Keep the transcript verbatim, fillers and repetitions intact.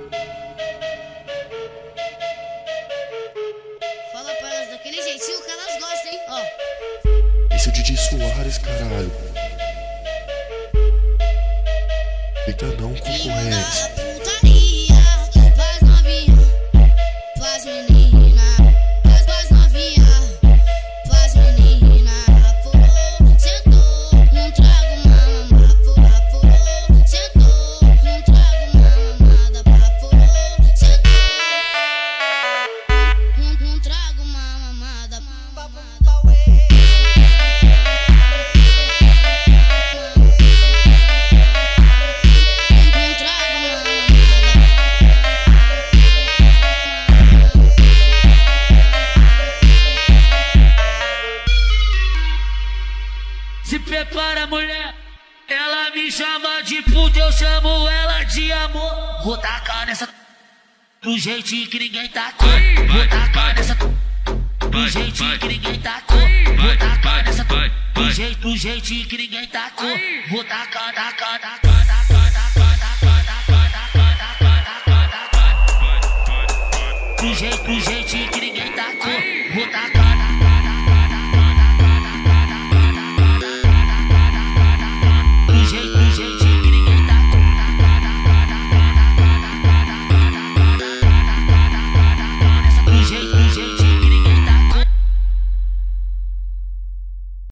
Fala pra elas daquele jeitinho que elas gostam, hein? Ó. Esse é o D J Soares, caralho. Eita não, concorrência. Putaria, faz novinha, faz menina, faz, faz novinha, faz menina. Aforou, sentou, não trago uma mamada. Aforou, sentou, não trago uma mamada. Aforou, sentou, não, não trago uma mamada. Se prepara, mulher, ela me chama de puta, eu chamo ela de amor. Vou tacar nessa do jeitinho que ninguém tacou. Vou tacar nessa do jeitinho que ninguém tacou. Vou tacar nessa do jeito, do jeitinho que ninguém tacou. Vou tacar, tacar, tacar, tacar, tacar, tacar, tacar, tacar, tacar, tacar. Do jeito, do jeitinho que ninguém tacou. Vou tacar.